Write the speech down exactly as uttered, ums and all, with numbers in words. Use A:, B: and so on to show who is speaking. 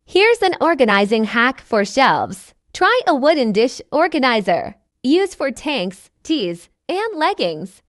A: Here's an organizing hack for shelves. Try a wooden dish organizer. Used for tanks, teas, and leggings.